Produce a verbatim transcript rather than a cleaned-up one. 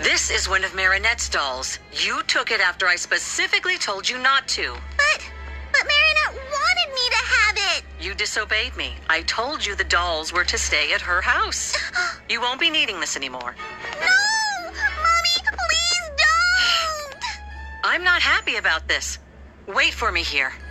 This is one of Marinette's dolls. You took it after I specifically told you not to. But, but Marinette wanted me to have it. You disobeyed me. I told you the dolls were to stay at her house. You won't be needing this anymore. No! Mommy, please don't! I'm not happy about this. Wait for me here.